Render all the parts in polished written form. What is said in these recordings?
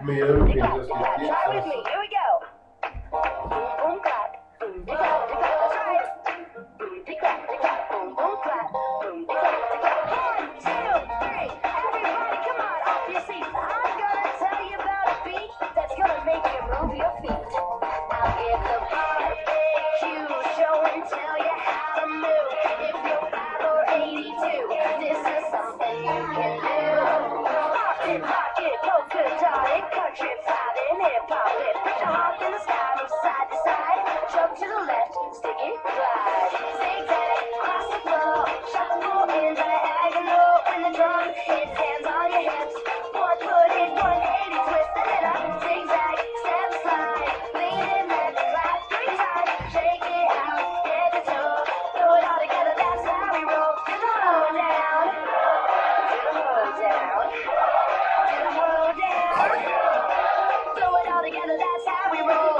Mira lo que es Try with me. Here we go. Boom, boom, clap. Boom, boom, clap. That's right. Boom, de clap, de clap. Boom, boom, clap. Boom, de clap, de clap. 1, 2, 3. Everybody, come on, off your seats. I'm gonna tell you about a beat that's gonna make you move your feet. I'll give the part cue, show and tell you how to move. If you're 5 or 82, this is something you can do. Pop it, rock it, polka dot it, country, five and hip hop it. Put your heart in the sky from side to side. Jump to the left, stick it, glide. Zigzag, cross the floor, shuffle in diagonal. When the drum hits, hands on your hips. One foot in, 180 twist, and then up. Zigzag, step, slide. Lean in, let it clap 3 times. Shake it out, head to toe. Throw it all together, that's how we roll. To the low down, to the low down, to the low down. Throw it all together, that's how we roll.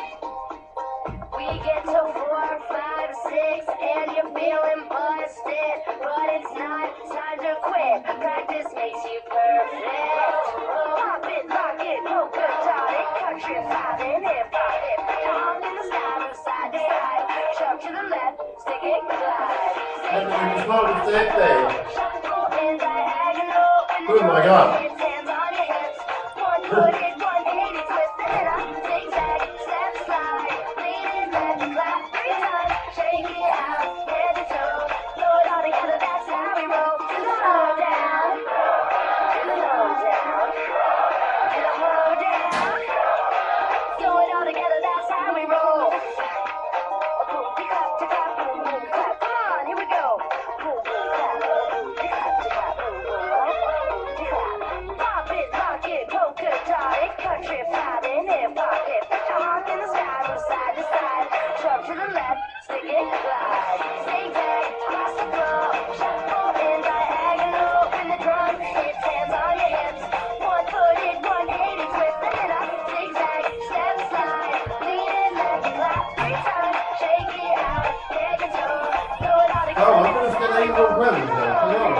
We get to 4, 5, 6, and you're feeling busted, but it's not time to quit. Practice makes you perfect. Pop it, lock it, polka dot it, country, five and hip hop it. Hung in the sky from side to side. Jump to the left, stick it, glide. It's not the same thing. Shuffle in diagonal. Oh my God. Hands on your hips. One foot in, 180 twist, and then up. Zigzag, step, slide. Lean in, let it clap 3 times. Shake it out, head to toe. Throw it all together, that's how we roll. To the low down, to the low down, to the low down. Throw it all together, that's how we roll. Boom, clap, clap, boom, boom, clap. Come on, here we go. Boom, boom, clap, boom, clap, clap, boom, boom, clap. Pop it, lock it, polka dot it, country, five and hip hop it. Put your heart in the sky from side to side. Jump to the left, stick it, glide. Zigzag, cross the floor, shuffle in diagonal. When the drum hits, hands on your hips. One foot in, 180 twist, and then up. Zigzag, step, slide. Lean in, let it clap 3 times. Shake it out, head to toe. Throw it all together. Oh, I'm gonna stay there even when there. Come on.